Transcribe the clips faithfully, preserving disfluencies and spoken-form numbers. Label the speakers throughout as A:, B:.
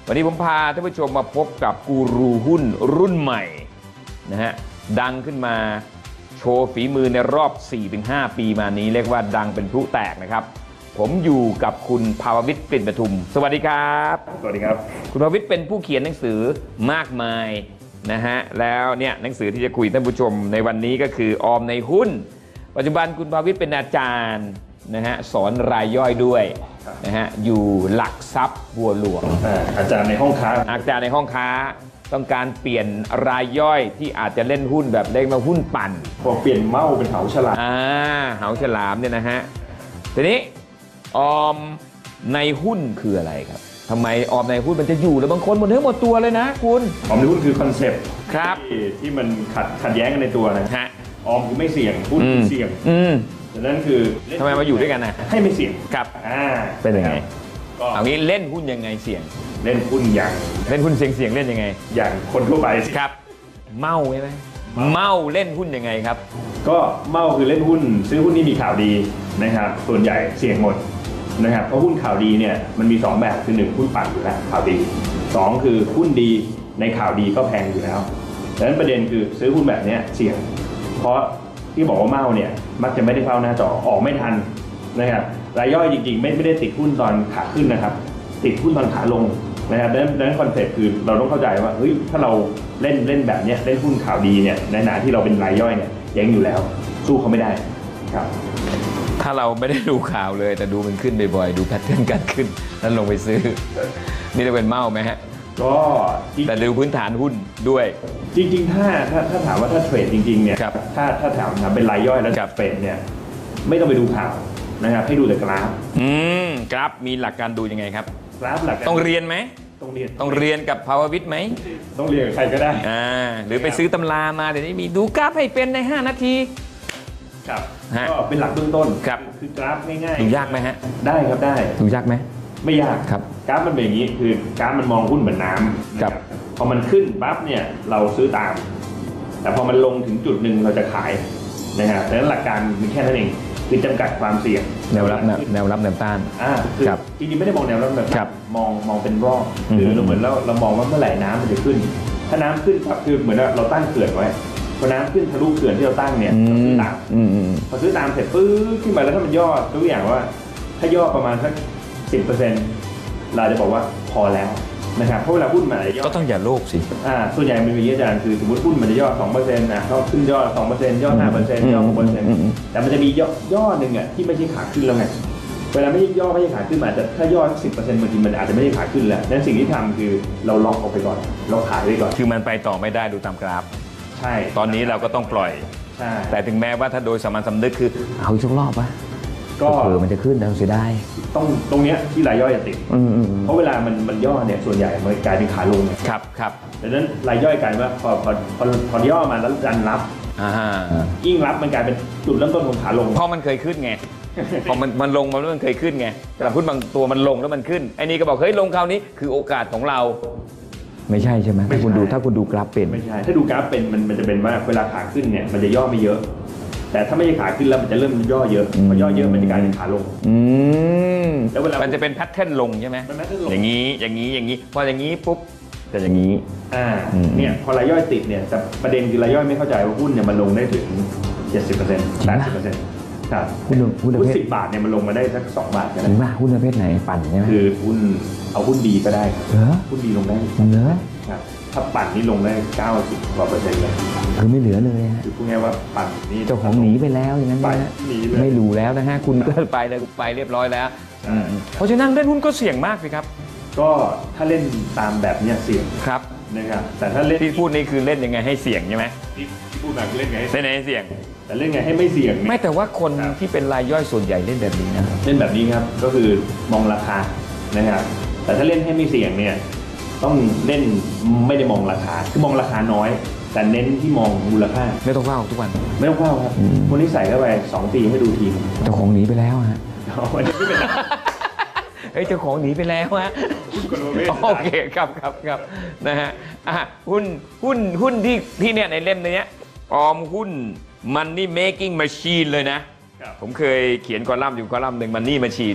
A: วันนี้ผมพาท่านผู้ชมมาพบกับกูรูหุ้นรุ่นใหม่นะฮะดังขึ้นมาโชว์ฝีมือในรอบ สี่ถึงห้า ปีมานี้เรียกว่าดังเป็นพลุแตกนะครับผมอยู่กับคุณภาววิทย์กลิ่นประทุมสวัสดีครับ
B: สวัสดีครับ
A: คุณภาววิทย์เป็นผู้เขียนหนังสือมากมายนะฮะแล้วเนี่ยหนังสือที่จะคุยท่านผู้ชมในวันนี้ก็คือออมในหุ้นปัจจุบันคุณภาววิทย์เป็นอาจารย์นะฮะสอนรายย่อยด้วยนะฮะอยู่หลักทรัพย์บัวหลวง
B: อาจารย์ในห้องค้า
A: อาจารย์ในห้องค้าต้องการเปลี่ยนรายย่อยที่อาจจะเล่นหุ้นแบบเล่นมาหุ้นปั่น
B: พอเปลี่ยนเม้าเป็นเหาฉลาม
A: อ่าเหาฉลามเนี่ยนะฮะทีนี้ออมในหุ้นคืออะไรครับทำไมออมในหุ้นมันจะอยู่แล้วบางคนหมดเนื้อหมดตัวเลยนะคุณ
B: ออมในหุ้นคือคอนเซ็ปต์
A: ครับ
B: ที่ที่มันขัดขัดแย้งกันในตัวนะฮะออมคือไม่เสี่ยงหุ้นคือเสี่ยง
A: อืม
B: ดังนั้นคือ
A: ทำไมมาอยู่ด้วยกันนะ
B: ให้ไม่เสี่ยง
A: ครับ
B: อ่า
A: เป็นยังไงเอางี้เล่นหุ้นยังไงเสี่ยง
B: เล่นหุ้นอย่าง
A: เล่นหุ้นเสี่ยงเสี่ยงเล่นยังไง
B: อย่างคนทั่วไป
A: ครับเมาใช่ไหมเมาเล่นหุ้นยังไงครับ
B: ก็เมาคือเล่นหุ้นซื้อหุ้นที่มีข่าวดีนะครับส่วนใหญ่เสี่ยงหมดนะครับเพราะหุ้นข่าวดีเนี่ยมันมีสองแบบคือหนึ่งหุ้นปั่นอยู่แล้วข่าวดีสองคือหุ้นดีในข่าวดีก็แพงอยู่แล้วดังนั้นประเด็นคือซื้อหุ้นแบบนี้เสี่ยงเพราะที่บอกว่าเมาเนี่ยมักจะไม่ได้เข้าหน้าจอออกไม่ทันนะครับรายย่อยจริงๆไม่ไม่ได้ติดหุ้นตอนขาขึ้นนะครับติดหุ้นตอนขาลงนะครับดังนั้นดังนั้นคอนเซ็ปต์คือเราต้องเข้าใจว่าเฮ้ยถ้าเราเล่นเล่นแบบนี้เล่นหุ้นข่าวดีเนี่ยในขณะที่เราเป็นรายย่อยเนี่ยยังอยู่แล้วสู้เขาไม่ได้ครับ
A: ถ้าเราไม่ได้ดูข่าวเลยแต่ดูมันขึ้นบ่อยๆดูแพทเทิร์นการขึ้นแล้วลงไปซื้อนี่จะเป็นเมาไหมฮะ
B: ก็
A: แต่ดูพื้นฐานหุ้นด้วย
B: จริงๆถ้าถ้าถ้าถามว่าถ้าเทรดจริงๆเนี่ยถ้าถ้าถามเป็นรายย่อยแล้วเทรดเนี่ยไม่ต้องไปดูข่าวนะครับให้ดูแต่กราฟ
A: อืมกราฟมีหลักการดูยังไงครับ
B: กราฟหลัก
A: ต้องเรียนไหม
B: ต้องเรียน
A: ต้องเรียนกับภาววิทย์ไหม
B: ต้องเรียนกับใครก็ได้
A: อ่าหรือไปซื้อตำรามาเดี๋ยวนี้มีดูกราฟให้เป็นในห้านาที
B: ครับก็เป็นหลักเบื้องต้น
A: ครับ
B: คือกราฟง่าย
A: ๆดูยากไหมฮะ
B: ได้ครับได้
A: ดูยากไหม
B: ไม่ยาก
A: ครับ
B: กราฟมันเป็นอย่างนี้คือกราฟมันมองหุ้นเหมือนน้ำ
A: ครับ
B: พอมันขึ้นปั๊บเนี่ยเราซื้อตามแต่พอมันลงถึงจุดหนึ่งเราจะขายนะครับดังนั้นหลักการมีแค่นั้นเองคือจำกัดความเสี่ยง
A: แนวรับแนวรับแนวต้าน
B: อ่าคือจริงๆไม่ได้มองแนวรับแบบมองมองเป็นรอบหรือเราเหมือนเราเรามองว่าเมื่อไหร่น้ำมันจะขึ้นถ้าน้ำขึ้นครับคือเหมือนเราตั้งเขื่อนไว้พอน้ำขึ้นทะลุเขื่อนที่เราตั้งเนี่ยเราซื้อตามพอซื้อตามเสร็จปื้อขึ้นมาแล้วถ้ามันย่อตัวอย่างว่าถ้าย่อประมาณสักสิบเปอร์เซ็นต์เราจะบอกว่าพอแล้วนะครับเพราะเวลาหุ้นมันย่อ
A: ก็ต้องอย่าโลภสิ
B: อ่าส่วนใหญ่มันมีอาจารย์คือสมมติหุ้นมันจะย่อ สองเปอร์เซ็นต์ นะก็ขึ้นย่อ สองเปอร์เซ็นต์ ย่อ ห้าเปอร์เซ็นต์ ย่อ หกเปอร์เซ็นต์ แต่มันจะมีย่อย่อหนึ่งอ่ะที่ไม่ใช่ขาขึ้นแล้วไงเวลาไม่ใช่ย่อไม่ใช่ขาขึ้นมาแต่ถ้าย่อ สิบเปอร์เซ็นต์ บางทีมันอาจจะไม่ใช่ขาขึ้นแล้วนั้นสิ่งที่ทำคือเราล็อกออกไปก่อนเราขายไว้ก่อน
A: คือมันไปต่อไม่ได้ดูตามกราฟ
B: ใช่
A: ตอนนี้เราก็ต้องปล่อย
B: ใช่
A: แต่ถึงแม้ว่าถ้าโดยสามัญสำนึกคือเอาอีกสักรอบวะ
B: ก็
A: เผื่อมันจะขึ้นแล้วเสียดาย
B: ต้องตรงเนี้ยที่รายย่อยจะติดเพราะเวลามันมันย่อเนี่ยส่วนใหญ่มันกลายเป็นขาลง
A: ครับครับ
B: ดังนั้นรายย่อยกลายว่าพอพอพอพอย่อมาแล้วดันรับยิ่งรับมันกลายเป็นจุดเริ่มต้นของขาลง
A: เพราะมันเคยขึ้นไงพอมันมันลงมาแล้วมันเคยขึ้นไงแต่หุ้นบางตัวมันลงแล้วมันขึ้นไอ้นี่ก็บอกเฮ้ยลงคราวนี้คือโอกาสของเราไม่ใช่ใช่ไหมถ้าคุณดูถ้าคุณดูกราฟเป็น
B: ไม่ใช่ถ้าดูกราฟเป็นมันมันจะเป็นว่าเวลาขาขึ้นเนี่ยมันจะย่อไม่เยอะแต่ถ้าไม่ใช่ขาขึ้นแล้วมันจะเริ่มย่อเยอะพอย่อเยอะมันจะกลายเป็นขาลง
A: แล้วเวลามันจะเป็นแพทเทิร์นลงใช่ไหมอย่างนี้อย่างนี้อย่างนี้พออย่างนี้ปุ๊บจะอย่างนี้
B: อ่าเนี่ยพอรายย่อยติดเนี่ยแต่ประเด็นคือรายย่อยไม่เข้าใจว่าหุ้นเนี่ยมันลงได้ถึง เจ็ดสิบเปอร์เซ็นต์ แปดสิบเปอร์เซ็นต์ ครับ
A: หุ้นหุ้นประเภท
B: สิบบาทเนี่ยมันลงมาได้สักสองบาทกัน
A: ถึงว่าหุ้นประเภทไหนปั่นใช่ไหม
B: คือหุ้นเอาหุ้นดีก็ได้
A: เหรอ
B: หุ้นดีลงได้
A: เหรอ
B: ครับถ้าปั่นนี่ลงได้เก้าสิบกว่าเปอร์เซ็นต์เลย
A: คือไม่เหลือเลย
B: คือพูดง่ายว่าปั่นนี่
A: เจ้าของหนีไปแล้วอย่างนั้นนะไม่รู้แล้วนะฮะคุณก็ไปเลยไปเรียบร้อยแล้วเพราะฉะนั้นเล่นหุ้นก็เสี่ยงมากเลยครับ
B: ก็ถ้าเล่นตามแบบนี้เสี่ยง
A: ครับ
B: นะครับแต่ถ้าเล่น
A: ที่พูดนี่คือเล่นยังไงให้เสี่ยงใช่ไหม
B: ที่พูดมาคือเล่นไง
A: เล่นไงให้เสี่ยง
B: แต่เล่นไงให้ไม่เสี่ยง
A: ไม่แต่ว่าคนที่เป็นรายย่อยส่วนใหญ่เล่นแบบนี้นะ
B: เล่นแบบนี้ครับก็คือมองราคานะครับแต่ถ้าเล่นให้ไม่เสี่ยงเนี่ยต้องเล่นไม่ได้มองราคาคือมองราคาน้อยแต่เน้นที่มองมูลค่า
A: ไม่ต้องเฝ้าทุกวัน
B: ไม่ต้องเฝ้าครับคนที่ใส่เข้าไปสองปีให้ดูที
A: เจ้าของหนีไปแล้วฮะ
B: วันนี้ไม่เป็น
A: เฮ้ยเจ้าของหนีไปแล้วฮะโอเคครับครับครับนะฮะหุ้นหุ้นหุ้นที่ที่เนี่ยในเล่มนี้ออมหุ้น Money Making Machine เลยนะผมเคยเขียนคอลัมน์อยู่คอลัมน์หนึ่ง Money Machine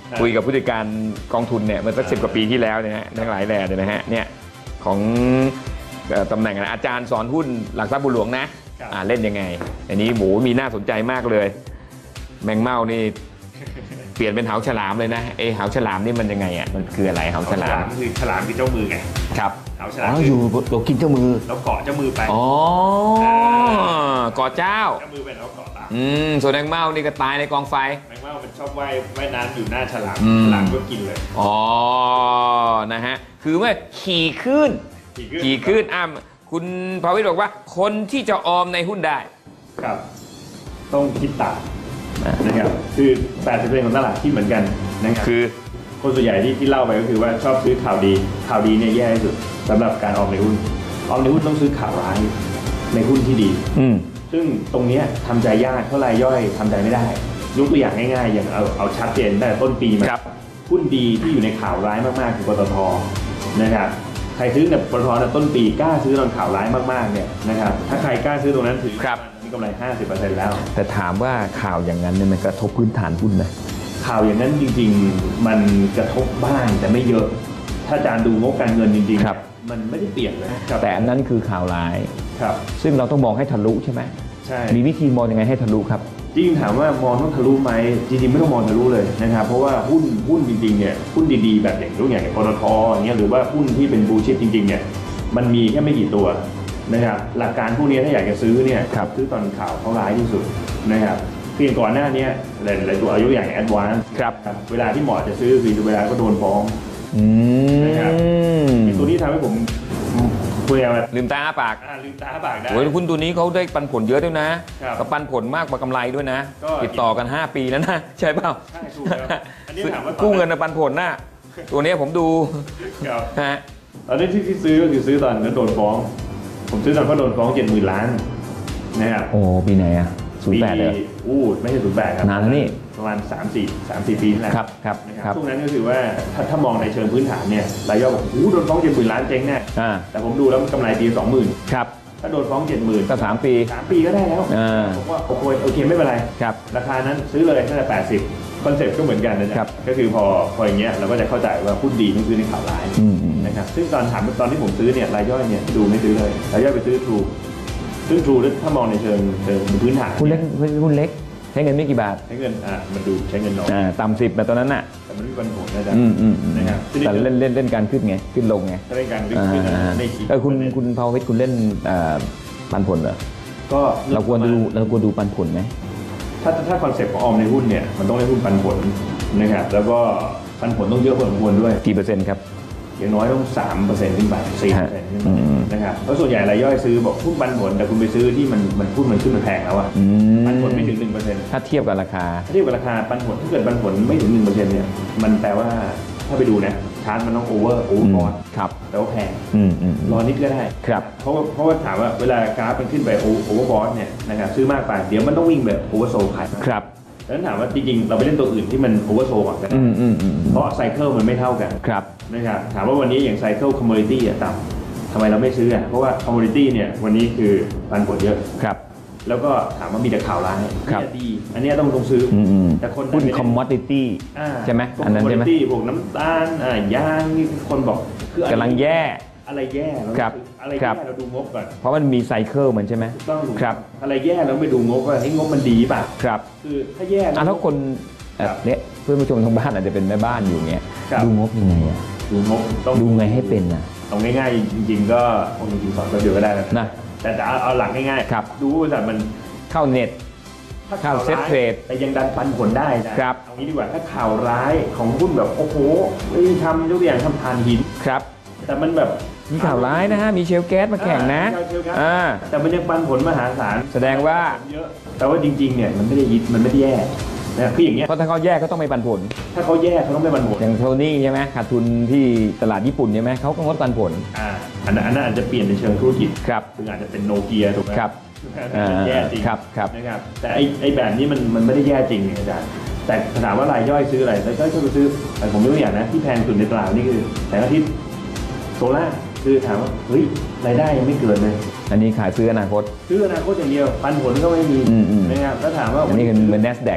A: คุยกับผู้จัดการกองทุนเนี่ยเมื่อสักสิบกว่าปีที่แล้วเนี่ยฮะทั้งหลายแหล่เนี่ยนะฮะเนี่ยของเอ่อตำแหน่งอะไรอาจารย์สอนหุ้นหลักทรัพย์บัวหลวงนะอ่าเล่นยังไงอันนี้หมูมีน่าสนใจมากเลย แมงเม่านี่เปลี่ยนเป็นเหาฉลามเลยนะเอเหาฉลามนี่มันยังไงอ่ะมันคืออะไรเหาฉลาม
B: คือฉลามคือเจ้ามือไง
A: ครับ
B: เหาฉ
A: อ๋
B: ลาม
A: ออยู่ตัวกินเจ้ามือ
B: เราเกาะเจ้ามือไป
A: อ๋อเกาะเจ้า
B: เจ้ามือเป็นเราเกาะตาม
A: อืมส่วนแมงเม่านี่ก็ตายในกองไฟ
B: แมงเม่ามันชอบว่ายว่ายน้ำอยู่หน้าฉลาม
A: อืม
B: ฉลามก็กินเลย
A: อ๋อนะฮะคือว่าขี่ขึ้น ขี่ขึ้นอ่ะคุณภาวิตบอกว่าคนที่จะออมในหุ้นได้
B: ครับ ต้องคิดต่างนะครับคือแปดสิบเปอร์เซ็นต์ของตลาดคิดเหมือนกันนะครับ
A: คือ
B: คนส่วนใหญ่ที่ที่เล่าไปก็คือว่าชอบซื้อข่าวดีข่าวดีเนี่ยแย่ที่สุดสำหรับการออมในหุ้นออมในหุ้นต้องซื้อข่าวร้ายในหุ้นที่ดี
A: อืม
B: ซึ่งตรงเนี้ยทำใจยากเท่ารายย่อยทำใจไม่ได้ยกตัวอย่างง่ายๆ อย่างเอาเอาชัดเจนตั้งแต่ต้นปีมา
A: ครับ
B: หุ้นดีที่อยู่ในข่าวร้ายมากๆคือปตทนะครับใครซื้อเนี่ยปตทเนี่ยต้นปีกล้าซื้อตอนข่าวร้ายมากๆเนี่ยนะครับถ้าใครกล้าซื้อตรงนั้นถือ
A: ครับ
B: มีกำไร ห้าสิบเปอร์เซ็นต์ แล้ว
A: แต่ถามว่าข่าวอย่างนั้นเนี่ยมันกระทบพื้นฐานหุ้นไหม
B: ข่าวอย่างนั้นจริงๆมันกระทบบ้างแต่ไม่เยอะ ถ้าอาจารย์ดูงบการเงินจริง
A: ครับ
B: ๆมันไม่ได้เปลี่ยนเลยครับ
A: แต่อันนั้นคือข่าวร้าย
B: ครับ
A: ซึ่งเราต้องมองให้ทะลุใช่ไหม
B: ใช่
A: มีวิธีมองยังไงให้ทะลุครับ
B: จริงๆถามว่ามองต้องทะลุไหมจริงๆไม่ต้องมองทะลุเลยนะครับเพราะว่าหุ้นหุ้นจริงๆเนี่ยหุ้นดีๆแบบอย่างตัวอย่างปตทอย่างเงี้ยหรือว่าหุ้นที่เป็นบูชิปจริงๆเนี่ยมันมีแค่ไม่กี่ตัวนะครับหลักการพวกนี้ถ้าอยากจะซื้อเนี่ย
A: ครับ
B: ซื้อตอนข่าวเขาร้ายที่สุดนะครับเพียงก่อนหน้านี้หลายๆตัวอายุอย่างแอดวานซ์
A: ครับ
B: เวลาที่เหมาะจะซื้อคือเวลาก็โดนฟ้อง
A: อืม
B: นะครับ ตัวนี้ทำให้ผมคุยอะไร
A: ลืมตาอ้าปาก
B: อ่าลืมตาปากได้
A: โอ้ยหุ้นตัวนี้เขาได้ปันผลเยอะด้วยนะครับ ก็ปันผลมากกว่ากำไรด้วยนะ
B: ก็
A: ติดต่อกัน ห้า ปีแล้วนะ ใช่เปล่า
B: ใช่ถูกแล้วอันนี้ถามว่าตอน
A: กู้เงินนะปันผลน่ะตัวเนี้ยผมดู
B: ครับ
A: ฮะ
B: ตอนนี้ที่ที่ซื้อก็คือซื้อตอนนั้นโดนฟ้อง ผมซื้อตอนเขาโดนฟ้องเจ็ดหมื่นล้านนะครับ
A: โอ้ปีไหนอ่ะศูนย์แปดเลย
B: ปีอู้ไม่ใช่ศูนย์แปดครับ
A: นานแล้วนี่
B: ประมาณสามสี่สามสี่ปีนี่แหละ
A: ครับครับ
B: นะค
A: ค
B: รั
A: รั
B: บบ ช่วงนั้นก็คือว่าถ้าถ้ามองในเชิงพื้นฐานเนี่ยรายย่อยบอกโอ้โหโดนฟ้องเจ็ดหมื่นล้านเจ๊งแน่
A: อ่า
B: แต่ผมดูแล้วมันกำไรปีสองหมื่น
A: ครับ
B: ถ้าโดนฟ้องเจ็ดหมื่น
A: ก็สามปี
B: สามปีก็ได้แล้ว
A: อ่า
B: ผมว่าโอเคโอเคไม่เป็นไร
A: ครับ
B: ราคานั้นซื้อเลยตั้งแต่แปดสิบคอนเซ็ปต์ก็เหมือนกันนะ
A: ครั
B: จ๊ะ
A: บ
B: ก็คือพอพออย่างเงี้ยเราก็จะเข้าใจว่าหุ้นดีต้องซื้อในข่าวร้าย
A: อืมอืม
B: นะครับซึ่งตอนถามตอนที่ผมซื้อเนี่ยรายย่อยเนี่ยดูไม่ซื้อเลยรายย่อยไปซื้อทรูซึ่งทรูถ้ามองในเชิงเชิงพื้นฐาน
A: หุ้นเล็กหุ้นเล็กใช้เงินไม่กี่บาท
B: ใช้เงินอ่ะมันดูใช้เงินน้อย
A: อ่าต่ำสิบแบบตอนนั้นน่ะ
B: แต่มันไม่มีปันผลนะจ๊ะ
A: อืมอืมอืม
B: นะครับทีนี้
A: แต่เล่นเล่นเล่นการขึ้นไงขึ้นลงไง
B: ถ้าเล่นการวิ่ง
A: อ่า
B: ขึ้น
A: อ่า
B: ในขีด
A: เออคุณคุณภาววิทย์คุณเล่นเอ่อปันผลเหรอ
B: ก็
A: เราควรดูเราควรดูปันผลไหม
B: ถ้าถ้าคอนเซ็ปต์ของออมในหุ้นเนี่ยมันต้องเล่นหุ้นปันผลนะครับแล้วก็ปันผลต้องเยอะพอสมควรด้วย
A: กี่เปอร์เซ็นต์ครับ
B: อย่างน้อยต้องสามเปอร์เซ็นต์ขึ้นไปสี่เปอร์เซ็นต์ขึ้นไป
A: อืม
B: นะครับเพราะส่วนใหญ่รายย่อยซื้อบอกหุ้นปันผลแต่คุณไปซื้อที่มันมันหุ้นมันขึ้นมันแพงแล้วอะ
A: อืม
B: ปันผลไม่ถึงหนึ่งเปอร์เซ็นต์
A: ถ้าเทียบกับราคา
B: ถ้าเทียบกับราคาปันผลถ้าเกิดปันผลไม่ถึงหนึ่งเปอร์เซ็นต์เนี่ยมันแปลว่าถ้าไปดูนะชาร์ตมันต้องโอเวอร์โอเวอร์บอท
A: ครับ
B: แปลว่าแพง
A: อืมอืมอืม
B: รอนิดก็ได้
A: ครับ
B: เพราะว่าเพราะว่าถามว่าเวลากราฟมันขึ้นไปโอเวอร์บอทเนี่ยนะครับซื้อมากไปเดี๋ยวมันต้องวิ่งแบบโอเวอร์โซลขาย
A: ครับ
B: ดังนั้นถามว่าจริงๆเราไปเล่นตัวอื่นที่มันโอเวอร์โซลก่อนก็ได้
A: อืมอืมอืมอืม
B: เพราะไซเคิลมันไม่เท่ากัน
A: ครับ
B: นะครับถามว่าวันนี้อย่างไซเคิลคอมมูนิตี้อะต่ำทำไมเราไม่ซื้ออ่ะเพราะว่าคอมมูนิตี้เนี่ยวันนี้คือปันผลเยอะ
A: ครับ
B: แล้วก็ถามว่ามีแต่ข่าวร้าย
A: ครับ
B: เนี่ยดี อันเนี้ยต้องต้องซื้ออ
A: อืมอืม
B: แต่คน
A: หุ้น
B: ไม่ได้
A: คอมมอดิตี้
B: อ่า
A: ใช่ไหม
B: พวก
A: อันนั้นใช่ไหม
B: commodity พวกน้ำตาลอ่ายางนี่คนบอกคืออะไร
A: กำลังแย่
B: อะไรแย่เรา
A: ครับ
B: อะไร
A: ครั
B: แย่
A: บ
B: เราดูงบก่อน
A: เพราะมันมีไซเคิลมันใช่ไหม
B: ถูกต้องถูก
A: ครับ
B: อะไรแย่เราไม่ดูงบว่าไอ้งบมันดีป่ะ
A: ครับ
B: คือถ้าแย่
A: อ่ะถ้าคนเอ่อ
B: ครับ
A: เนี่ยเพื่อนผู้ชมทางบ้านอาจจะเป็นแม่บ้านอยู่เงี้ย
B: ครับ
A: ดูงบยังไงอ่ะ
B: ดูงบต้อง
A: ดูไงให้เป็นอ่ะ
B: เอาง่ายๆจริง ๆ ก็คงจริงๆสอนแป๊บเดียวก็ได้แล้ว
A: นะ
B: แต่แต่เอาเอาหลักง่ายๆ
A: ครับ
B: ดูว่าบริษัทมัน
A: เข้าเน็ต
B: ถ้า
A: ข่าวเซ็ตเทรด
B: แต่ยังดันปันผลได้นะครับ เอางี้ดีกว่าถ้าข่าวร้ายของหุ้นแบบโอ้โหไม่ทำยกตัวอย่างทำทานหิน
A: ครับ
B: แต่มันแบบ
A: มีข่าวร้ายนะฮะ มีเชลแก๊สมาแข่งนะ
B: อ่าเชลแก๊ส
A: อ่า
B: แต่มันยังปันผลมหาศาล
A: แสดงว่า
B: เยอะแต่ว่าจริงๆเนี่ยมันไม่ได้ยิดมันไม่ได้แย่นะคืออย่างเงี้ย
A: เพราะถ้าเขาแย่ก็ต้องไม่ปันผล
B: ถ้าเขาแย่เขาต้องไม่ปันผล
A: อย่างโทนี่ใช่ไหมขาดทุนที่ตลาดญี่ปุ่นใช่ไหมเขาก็งดปันผล
B: อ่าอันนั้นอันนั้นอาจจะเปลี่ยนในเชิงธุรกิจ
A: ครับ
B: คืออาจจะเป็นโนเกียถูกไหม
A: ครับ
B: อาจจะแย่จริง
A: ครับครับ
B: นะครับแต่ไอ้ไอ้แบบนี้มันมันไม่ได้แย่จริงเนี่ยอาจารย์แต่ถามว่ารายย่อยซื้ออะไรรายย่อยก็ไปซื้อแต่ผมยกตัวอย่างนะที่แพงสุดในตลาดนี่คือแสงอาทิตย์โซล่าร์คือถามว่าเฮ้ยรายได้ยังไม่เกิดเลย
A: อันนี้ขายซื้ออนาคต
B: ซื้ออนาคตอย่างเดียวปันผลก็ไม่มี
A: อืมอืม
B: นะครับแล้วถามว่า
A: อันนี้คือเหมือน NASDAQ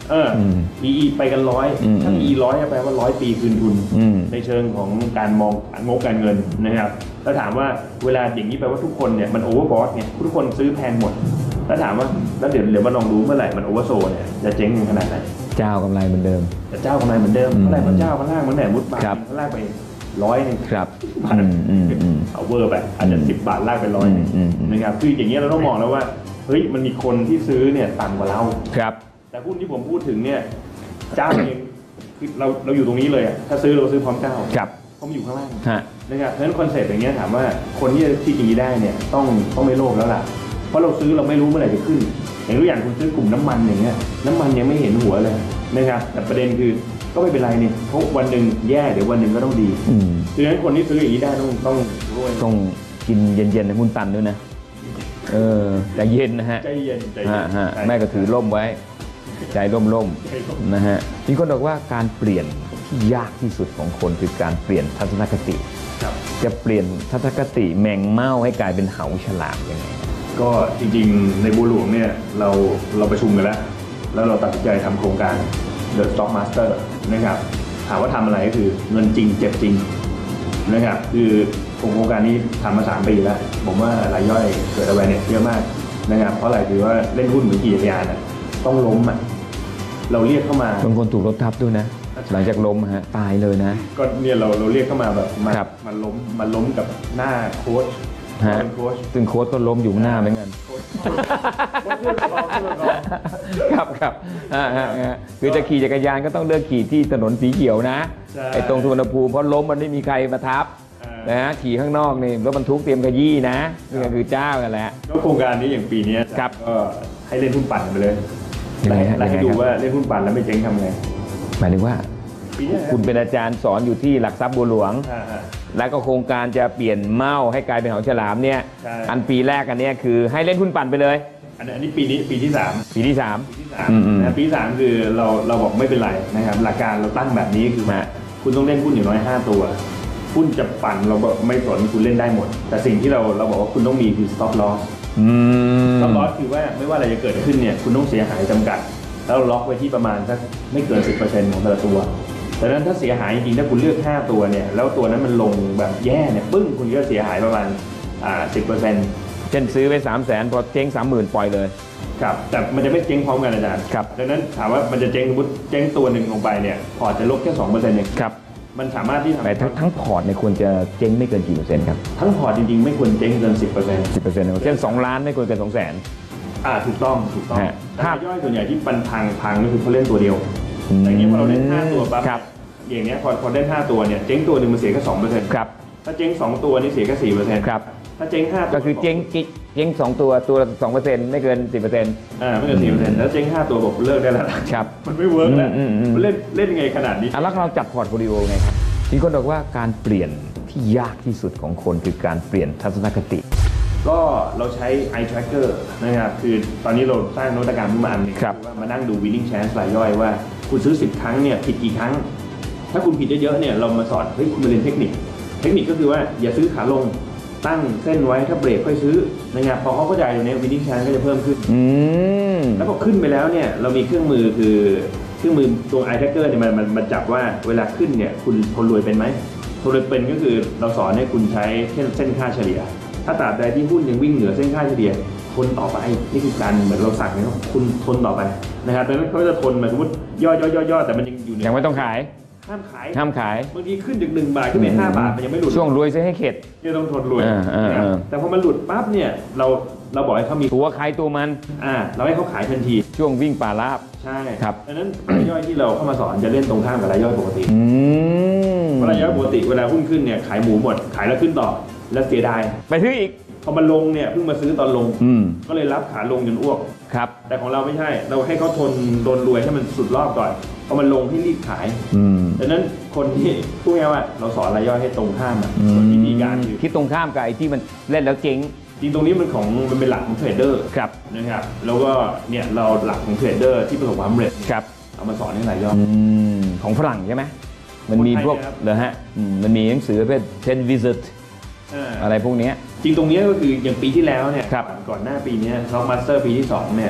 B: เออ พี อี ไปกันร้อยถ้า พี อี ร้อยแปลว่าร้อยปีคืนทุนในเชิงของการมองงบการเงินนะครับแล้วถามว่าเวลาอย่างนี้แปลว่าทุกคนเนี่ยมันโอเวอร์บอทเนี่ยทุกคนซื้อแพงหมดแล้วถามว่าแล้วเดี๋ยวเดี๋ยวมาลองดูเมื่อไหร่มันโอเวอร์โซเนี่ยจะเจ๊งขนาดไหน
A: เจ้ากำไรเหมือนเดิม
B: แต่เจ้ากำไรเหมือนเดิมเมื่อไหร่มันเจ้ามันล่างมันแหนมุดบาทมันล่างไปร้อยหนึ่ง
A: ครับ
B: บาทเอาเวอร์ไปอาจจะสิบบาทล่างไปร้อยหนึ่งนะครับคืออย่างเงี้ยเราต้องมองแล้วว่าเฮ้ยมันมีคนที่ซื้อเนี่ยต่ำกว่าเรา
A: ครับ
B: แต่หุ้นที่ผมพูดถึงเนี่ยเจ้าเองคือเราเราอยู่ตรงนี้เลยถ้าซื้อเราซื้อพร้อมเจ้า
A: ครับ
B: เพราะมันอยู่ข้างล่างนะครับเพราะฉะนั้นคอนเซ็ปต์อย่างเงี้ยถามว่าคนที่จะที่ดีได้เนี่ยต้องต้องไม่โลภแล้วล่ะเพราะเราซื้อเราไม่รู้เมื่อไหร่จะขึ้นอย่างตัวอย่างคุณซื้อกลุ่มน้ำมันอย่างเงี้ยน้ำมันยังไม่เห็นหัวเลยนะครับแต่ประเด็นคือก็ไม่เป็นไรนี่เพราะวันหนึ่งแย่เดี๋ยววันหนึ่งก็ต้องดีดังนั้นคนที่ซื้ออย่างนี้ได้ต้องต้องรวย
A: ต้องกินเย็นๆในหุ้นตันด้วยนะเออใจเย็นนะฮะ
B: ใจเย็นใจเย็น
A: แม่ก็ถือร่มไว้ใจร่มๆนะฮะมีคนบอกว่าการเปลี่ยนที่ยากที่สุดของคนคือการเปลี่ยนทัศนคติจะเปลี่ยนทัศนคติแมงเม่าให้กลายเป็นเหาฉลามยังไง
B: ก็จริงๆในบัวหลวงเนี่ยเราเราประชุมกันแล้วแล้วเราตัดสินใจทำโครงการ The Stock Master นะครับถามว่าทำอะไรก็คือเงินจริงเจ็บจริงนะครับคือโครงการนี้ทำมาสามปีแล้วผมว่ารายย่อยเกิดอะไรเนี่ยเยอะมากนะครับเพราะอะไรคือว่าเล่นหุ้นเหมือนขี่จักรยานอ่ะต้องล้มอ่ะเราเรียกเข้ามา
A: บางคนถูกรถทับด้วยนะหลังจากล้มฮะตายเลยนะ
B: ก็เนี่ยเราเราเรียกเข้ามาแบบมามันล้มมันล้มกับหน้าโค้ช
A: ฮะซึ่งโค้ชก็ล้มอยู่หน้าเหมือนกันครับครับคือจะขี่จักรยานก็ต้องเลือกขี่ที่ถนนสีเขียวนะไอ้ตรงสุวรรณภูมิเพราะล้มมันไม่มีใครมาทับนะฮะขี่ข้างนอกนี่รถบรรทุกเตรียมขยี้นะนี่ก็คือเจ้ากันแหละ
B: ก็โครงการนี้อย่างปีนี้ก็ให้เล่นหุ้นปั่นไปเลยแล้วให้ดูว่าเล่นหุ้นปั่นแล้วไม่เจ๊งทำไง
A: หมายถึงว่าคุณเป็นอาจารย์สอนอยู่ที่หลักทรัพย์บัวหลวงแล้วก็โครงการจะเปลี่ยนเม่าให้กลายเป็นเหาฉลามเนี่ยอันปีแรกอันนี้คือให้เล่นหุ้นปั่นไปเลย
B: อันนี้ปีนี้ปีที่สาม
A: ปีที่สาม
B: ปีที่สามนะปีที่สามคือเราเราบอกไม่เป็นไรนะครับหลักการเราตั้งแบบนี้คือคุณต้องเล่นหุ้นอย่างน้อยห้าตัวหุ้นจะปั่นเราไม่สนคุณเล่นได้หมดแต่สิ่งที่เราเราบอกว่าคุณต้องมีคือ stop loss stop loss คือว่าไม่ว่าอะไรจะเกิดขึ้นเนี่ยคุณต้องเสียหายจำกัดแล้วล็อกไว้ที่ประมาณสักไม่เกิน สิบเปอร์เซ็นต์ ของแต่ละตัวดังนั้นถ้าเสียหายจริงๆถ้าคุณเลือกห้าตัวเนี่ยแล้วตัวนั้นมันลงแบบแย่เนี่ยปึ้งคุณก็เสียหายประมาณอ่า สิบเปอร์เซ็นต์
A: เช่นซื้อไปสามแสนพอเจ๊ง สามหมื่น ปล่อยเลย
B: ครับแต่มันจะไม่เจ๊งพร้อมกันอาจารย์
A: ครับ
B: ดังนั้นถามว่ามันจะเจ๊งสมมติเจ๊งตัวหนึ่งลงไปเนี่ยพอร์ตจะลบแค่ สองเปอร์เซ็นต์ เอง
A: ครับ
B: มันสามารถที่ทำ
A: แต่ทั้งพอร์ตเนี่ยควรจะเจ๊งไม่เกินกี่เปอร์เซ็นต์ครับ
B: ทั้งพอร์ตจริงๆไม่ควรเจ๊งเกิน สิบเปอร์เซ็นต์
A: สิบเปอร์เซ็นต์เช่นสองล้านไม่ควรเกิน สองแสน
B: อ่าถูกต้องถูกต้องถ้าย่อยส่วนใหญ่ที่ปันพังพังก็คือเขาเล่นตัวเดียวอย่างนี้พอเราเล่นห้าตัวปั๊บอย่างเงี้ยพอพอเล่นห้าตัวเนี่ยเจ๊งตัวหนึ่งมันเสียแค่ สองเปอร์เซ็นต์
A: ครับ
B: ถ้าเจ๊งสองตัวนี่เสียแค่ สี่เปอร์เซ็นต์
A: ครับ
B: ถ้าเจ๊งห้าตัว
A: ก็คือเจ๊งเจ๊งสองตัวตัวละ สองเปอร์เซ็นต์ ไม่เกิน สิบเปอร์เซ็นต์
B: อ่าไม่เกิน สี่เปอร์เซ็นต์ แล้วเจ๊งห้าตัวบอกเลิกได้แล้ว
A: ครับ
B: มันไม่เวิร์กแล้วมันเล่นเล่นยังไงขนาดนี้
A: แล้วเราจัดพอร์ตโฟลิโอไงครับที่คนบอกว่าการเปลี่ยนที่ยากที่สุดของคนคือการเปลี่ยนทัศนคติ
B: ก็เราใช้ eye tracker นะครับคือตอนนี้เราสร้างนวัตกรรมขึ้นมาอันนึงว่ามานั่งดู winning chance รายย่อยว่าคุณซื้อสิบครั้งเนี่ยผิดกี่ครั้งถ้าคุณผิดเยอะๆเนี่ยเรามาสอนเฮ้ยคุณมาเรียนเทคนิคเทคนิคก็คือว่าอย่าซื้อขาลงตั้งเส้นไว้ถ้าเบรกค่อยซื้อนะครับพอเขาเข้าใจตรงนี้ winning chance ก็จะเพิ่มขึ้นแล้วพอขึ้นไปแล้วเนี่ยเรามีเครื่องมือคือเครื่องมือตัว eye tracker เนี่ยมันมันมันจับว่าเวลาขึ้นเนี่ยคุณทนรวยเป็นไหมทนรวยเป็นก็คือเราสอนให้คุณใช้เส้นเส้นค่าเฉลี่ยถ้าตราบใดที่หุ้นยังวิ่งเหนือเส้นค่าเฉลี่ยทนต่อไปนี่คือการเหมือนเราสั่งเนี่ยคุณทนต่อไปนะครับดังนั้นเขาจะทนมาสมมติย่อย่อย่อย่อแต่มันยังอยู่
A: ยังไม่ต้องขาย
B: ห้ามขาย
A: ห้ามขาย
B: บางทีขึ้นจากหนึ่งบาทขึ้นไปห้าบาทมันยังไม่หลุด
A: ช่วงรวยซะให้เข็ด
B: เนี่ยต้องทนรวยแต่พอมันหลุดปั๊บเนี่ยเราเราบอกให้เขามี
A: ตัวใครตัวมัน
B: อ่าเราให้เขาขายทันที
A: ช่วงวิ่งป่าราบ
B: ใช่
A: ครับ
B: ดังนั้นรายย่อยที่เราเข้ามาสอนจะเล่นตรงข้ามกับรายย่อยปกติเพราะรายย่อยปกติเวลาหุ้นขึ้นเนี่ยขายหมูหมดขายแล้วขึ้นต่อแล้วเสียดาย
A: ไปซื้ออีก
B: พอมันลงเนี่ยเพิ่งมาซื้อตอนลงก็เลยรับขาลงจนอ้วก
A: ครับ
B: แต่ของเราไม่ใช่เราให้เขาทนโดนรวยให้มันสุดรอบก่อนพอมันลงให้รีบขายดังนั้นคนที่พูดง่ายว่าเราสอนรายย่อยให้ตรงข้ามอ่ะวิธีการคือ
A: คิดตรงข้ามกับไอ้ที่มันเล่นแล้วเจ๊ง
B: จริงตรงนี้มันของมันเป็นหลักของเทรดเดอร์
A: ครับ
B: นะครับแล้วก็เนี่ยเราหลักของเทรดเดอร์ที่ประสบความสำเร็จ
A: ครับ
B: เอามาสอนให้รายย่อย
A: ของฝรั่งใช่ไหมมันมีพวกเหรอฮะมันมีหนังสือประเภท ten visit อะไรพวกนี้
B: จริงตรงนี้ก็คืออย่างปีที่แล้วเนี่ยก่อนหน้าปีนี้เรามาสเตอร์ปีที่สองเนี่ย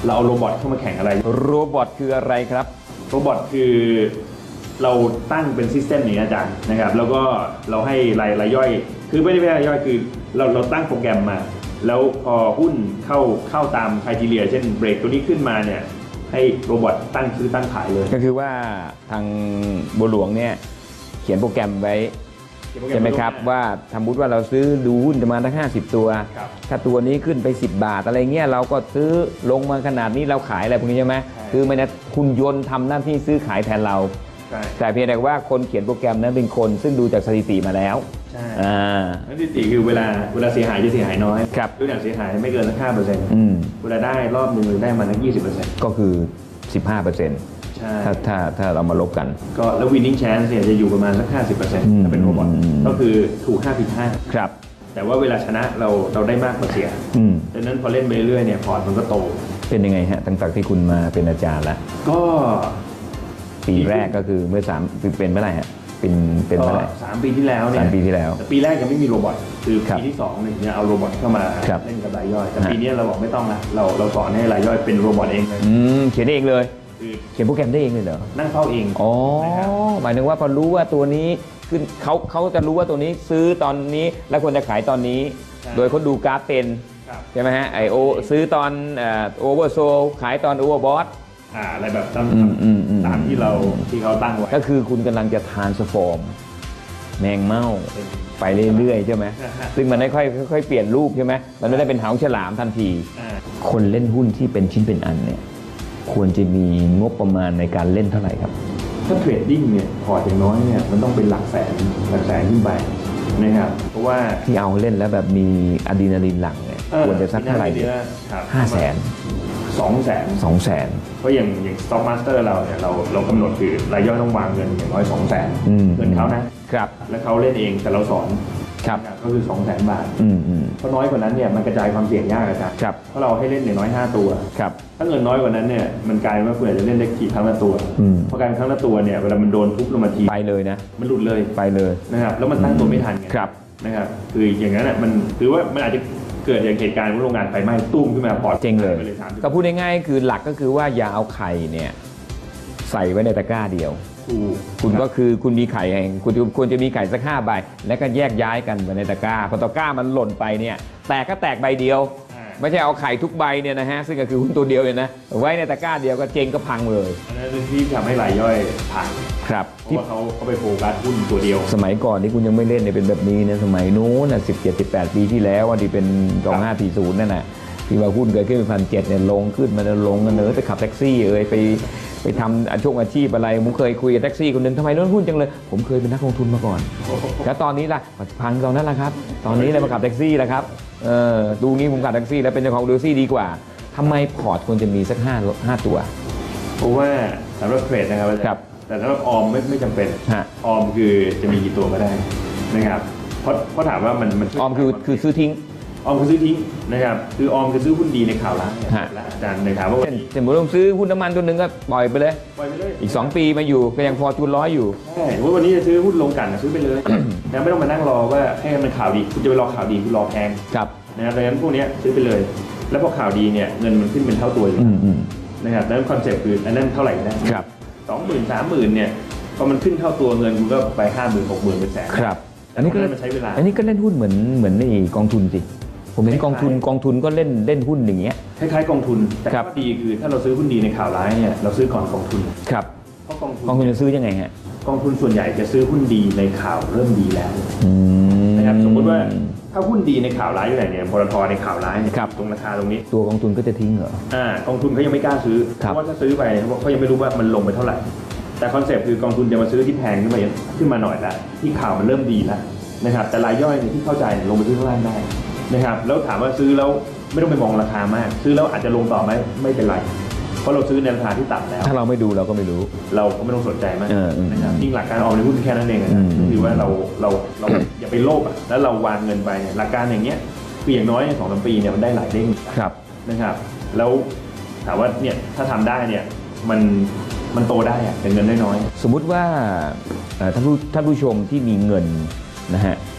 B: เราเอาโรบอทเข้ามาแข่งอะไร
A: โรบอทคืออะไรครับ
B: โรบอทคือเราตั้งเป็นซิสเต็มนี้อาจารย์นะครับแล้วก็เราให้รายรายย่อยคือไม่ได้ไม่รายย่อยคือเราเราตั้งโปรแกรมมาแล้วพอหุ้นเข้าเข้าตามไครทีเรียเช่นเบรกตัวนี้ขึ้นมาเนี่ยให้โรบอทตั้งซื้อตั้งขายเลย
A: ก็คือว่าทางบัวหลวงเนี่ยเขียนโปรแกรมไว้ใช่ไหมครับว่าสมมติว่าเราซื้อดูหุ้นประมาณทั้งห้าสิบตัวถ้าตัวนี้ขึ้นไปสิบบาทอะไรเงี้ยเราก็ซื้อลงมาขนาดนี้เราขายอะไรพวกนี้ใช่ไหมคือมันจะคุณยนต์ทำหน้าที่ซื้อขายแทนเราแต่เพียงแต่ว่าคนเขียนโปรแกรมนั้นเป็นคนซึ่งดูจากสถิติมาแล้ว
B: ใช่อ่าสถิติคือเวลาเวลาเสียหายจะเสียหายน้อย
A: ครับ
B: ตัวอย่างเสียหายไม่เกินสักห้าเปอร์เซ็นต์เวลาได้รอบหนึ่งได้มาทั้งยี่สิบเปอร์เซ็นต์
A: ก็คือสิบห้าเปอร์เซ็นต์ถ้าถ้าถ้าเรามาลบกัน
B: ก็แล้ว winning chance เนี่ยจะอยู่ประมาณสักห้าสิบเปอร์เซ็นต์ถ้าเป็นโรบอทก็คือถูกห้าผิดห้า
A: ครับ
B: แต่ว่าเวลาชนะเราเราได้มากกว่าเสียดังนั้นพอเล่นไปเรื่อยเนี่ยพอร์ตมันก็โต
A: เป็นยังไงฮะตั้งแต่ที่คุณมาเป็นอาจารย์แล้ว
B: ก็
A: ปีแรกก็คือเมื่อสามเป็นเมื่อไหร่ฮะเป็นเป็นเมื่อไหร่
B: สามปีที่แล้วเนี่ย
A: สามปีที่แล้ว
B: แต่ปีแรกยังไม่มีโรบอทคือปีที่สองเนี่ยเอาโรบอทเข้ามาเล่นกับรายย่อยแต่ปีนี้เราบอกไม่ต้องละเราเราสอนให้รายย่อยเป็นโรบอทเองเลย
A: เขียนเองเลยเขียนโปรแกรมได้เองเลยเหรอ
B: นั่งเข้าเอง
A: อ๋อหมายถึงว่าพอรู้ว่าตัวนี้ขึ้นเขาเขาจะรู้ว่าตัวนี้ซื้อตอนนี้แล้วควรจะขายตอนนี้โดยเขาดูกราฟเป็นใช่ไหมฮะไอโอซื้อตอนโอเวอร์โซขายตอนโอเวอร์บอท
B: อะไรแบบตามตามที่เราที่เขาตั้งไว้
A: ก็คือคุณกำลังจะทรานส์ฟอร์มแมงเม่าไปเรื่อยๆใช่ไหมซึ่งมันไม่ค่อยค่อยเปลี่ยนรูปใช่ไหมมันไม่ได้เป็นหางฉลามทันทีคนเล่นหุ้นที่เป็นชิ้นเป็นอันเนี่ยควรจะมีงบประมาณในการเล่นเท่าไหร่ครับ
B: ถ้าเทรดดิ้งเนี่ยพออย่างน้อยเนี่ยมันต้องเป็นหลักแสนหลักแสนขึ้นไปนะครับเพราะว่า
A: ที่เอาเล่นแล้วแบบมีอะดรีนาลีนหลั่งเนี่ยควรจะสักเท่าไหร่ดีห้าแสน
B: สองแสน
A: สองแสน
B: เพราะอย่างอย่าง Stock Master เราเนี่ยเราเรากำหนดคือรายย่อยต้องวางเงินอย่างน้อยสองแสนเงินเขานะครับแล้วเขาเล่นเองแต่เราสอน
A: ครับ
B: ก็คือสองแสนบาทเพราะน้อยกว่านั้นเนี่ยมันกระจายความเสี่ยงยากอาจารย์เพราะเราให้เล่นอย่างน้อยห้าตัวถ้าเงินน้อยกว่านั้นเนี่ยมันกลายว่าคุณอาจจะเล่นได้กี่ครั้งละตัวเพราะการครั้งละตัวเนี่ยเวลามันโดนทุบลงมาที
A: ไปเลยนะ
B: มันหลุดเลย
A: ไปเลย
B: นะครับแล้วมันตั้งตัวไม่ทันไงนะครับคืออย่างนั้นอ่ะมันคือว่ามันอาจจะเกิดอย่างเหตุการณ์ว่าโรงงานไฟไหม้ตุ้มขึ้นมาปอด
A: เจ๊งเลยก็พูดง่ายๆคือหลักก็คือว่าอย่าเอาไข่เนี่ยใส่ไว้ในตะกร้าเดียวคุณก็คือคุณมีไข่เองคุณควรจะมีไข่สักห้าใบแล้วก็แยกย้ายกันไปในตะกร้าพอตะกร้ามันหล่นไปเนี่ยแตกก็แตกใบเดียวไม่ใช่เอาไข่ทุกใบเนี่ยนะฮะซึ่งก็คือหุ้นตัวเดียวเลยนะไว้ในตะกร้าเดียวก็เจ๊งก็พังเลย
B: อันนั้นเป็นที่ทำให้รายย่อยพัง
A: ครับ
B: เพราะว่าเขาเขาไปโฟกัสหุ้นตัวเดียว
A: สมัยก่อนที่คุณยังไม่เล่นเนี่ยเป็นแบบนี้นะสมัยนู้นน่ะสิบเจ็ดสิบแปดปีที่แล้ววันที่เป็นสองห้าสี่ศูนย์นั่นน่ะที่ว่าหุ้นเกิดขึ้นเป็นพันเจ็ดเนี่ยลงขึ้นมันลงกันเนอะไปขับแท็กซี่เอ่ยไปไปทำอาชีพอาชีพอะไรผมเคยคุยกับแท็กซี่คนหนึ่งทำไมเล่นหุ้นจังเลยผมเคยเป็นนักลงทุนมาก่อนแล้วตอนนี้ล่ะพังตอนนั้นแหละครับตอนนี้เลยมาขับแท็กซี่แล้วครับเออดูงี้ผมขับแท็กซี่แล้วเป็นเจ้าของแท็กซี่ดีกว่าทำไมพอร์ตควรจะมีสักห้าห้าตัว
B: เพราะว่าสำหรับเทรดนะครับแต่สำหรับออมไม่ไม่จำเป็นออมคือจะมีกี่ตัวก็ได้นะครับเพราะเพราะถามว่ามันมัน
A: ออมคือคือซื้อทิ้ง
B: ออมคือซื้อทิ้งนะครับคือออมคือซื้อหุ้นดีในข่าวร้ายและอาจารย์ในถามว่า
A: สมมติเราซื้อหุ้นน้ำมันตัวหนึ่งก็ปล่อยไปเลย
B: ปล่อยไปเลย
A: อีกสองปีมาอยู่ก็ยังพอทุนร้อยอยู่
B: ใช่ว่าวันนี้จะซื้อหุ้นลงกันซื้อไปเลยนะไม่ต้องมานั่งรอว่าให้มันข่าวดีคุณจะไปรอข่าวดีคุณรอแพง
A: ครับ
B: นะครับดังนั้นพวกนี้ซื้อไปเลยแล้วพอข่าวดีเนี่ยเงินมันขึ้นเป็นเท่าตัวอยู่นะครับดังนั้นคอนเซ็ปต์คืออันนั้นเท่าไหร่ได้
A: ครับ
B: สองหมื่นสามหมื่นเนี่ยพอมันขึ้นเท่าตัวเงินคุณก็ไปห้าหมื่นหกหมื่นเป็นแสน
A: ครับอันนี้ก็
B: มันใช้เวลา
A: อันนี้ก็เล่นหุ้นเหมือนเหมือนในกองทุนสิผมเห็นกองทุนกองทุนก็เล่นเล่นหุ้นอย่างเงี้ย
B: คล้ายๆกองทุนแต่ข้อดีคือถ้าเราซื้อหุ้นดีในข่าวร้ายเนี่ยเราซื้อก่อนกองทุน
A: ครับ
B: เพราะกองทุน
A: กองทุนจะซื้อยังไงฮะ
B: กองทุนส่วนใหญ่จะซื้อหุ้นดีในข่าวเริ่มดีแล้วนะครับสมมติว่าถ้าหุ้นดีในข่าวร้ายอยู่ไหนเนี่ยปตทในข่าวร้ายเนี่ยตรงราคาตรงนี้
A: ตัวกองทุนก็จะทิ้งเหรอ
B: อ่ากองทุนเขายังไม่กล้าซื้อเพราะว่าถ้าซื้อไปเขายังไม่รู้ว่ามันลงไปเท่าไหร่แต่คอนเซ็ปต์คือกองทุนจะมาซื้อที่แพงขึ้นมาขึ้นมาหน่อยแล้วที่ข่าวมันเริ่มดีแล้วนะครับแต่รายย่อยที่เข้าใจลงไปซื้อข้างล่างได้นะครับแล้วถามว่าซื้อแล้วไม่ต้องไปมองราคามากซื้อแล้วอาจจะลงต่อไหมไม่เป็นไรเพราะเราซื้อในราคาที่ต่ำแล้ว
A: ถ้าเราไม่ดูเราก็ไม่รู้
B: เราก็ไม่ต้องสนใจมากนะครับยิ่งหลักการออมในหุ้นแค่นั้นเองนะคือว่าเราเราเราอย่าไปโลภอ่ะแล้วเราวางเงินไปหลักการอย่างเงี้ยคืออย่างน้อยในสองสามปีเนี่ยมันได้หลายเด้งนะครับแล้วถามว่าเนี่ยถ้าทำได้เนี่ยมันมันโตได้อะแต่เงินน้อย
A: ๆสมมุติว่าท่านผู้ท่านผู้ชมที่มีเงินนะฮะ